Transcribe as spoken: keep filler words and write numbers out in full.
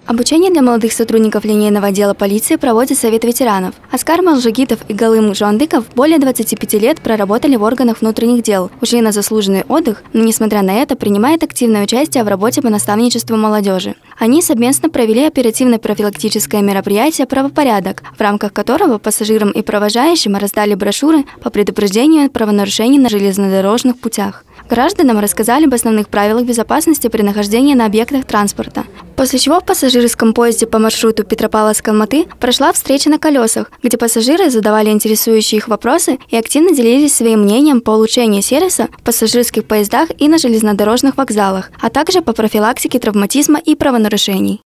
Обучение для молодых сотрудников линейного отдела полиции проводит Совет ветеранов. Аскар Малжигитов и Галым Жуандыков более двадцати пяти лет проработали в органах внутренних дел, ушли на заслуженный отдых, но, несмотря на это, принимают активное участие в работе по наставничеству молодежи. Они совместно провели оперативно-профилактическое мероприятие «Правопорядок», в рамках которого пассажирам и провожающим раздали брошюры по предупреждению правонарушений на железнодорожных путях. Гражданам рассказали об основных правилах безопасности при нахождении на объектах транспорта. После чего в пассажирском поезде по маршруту Петропавловск-Алматы прошла встреча на колесах, где пассажиры задавали интересующие их вопросы и активно делились своим мнением по улучшению сервиса в пассажирских поездах и на железнодорожных вокзалах, а также по профилактике травматизма и правонарушений.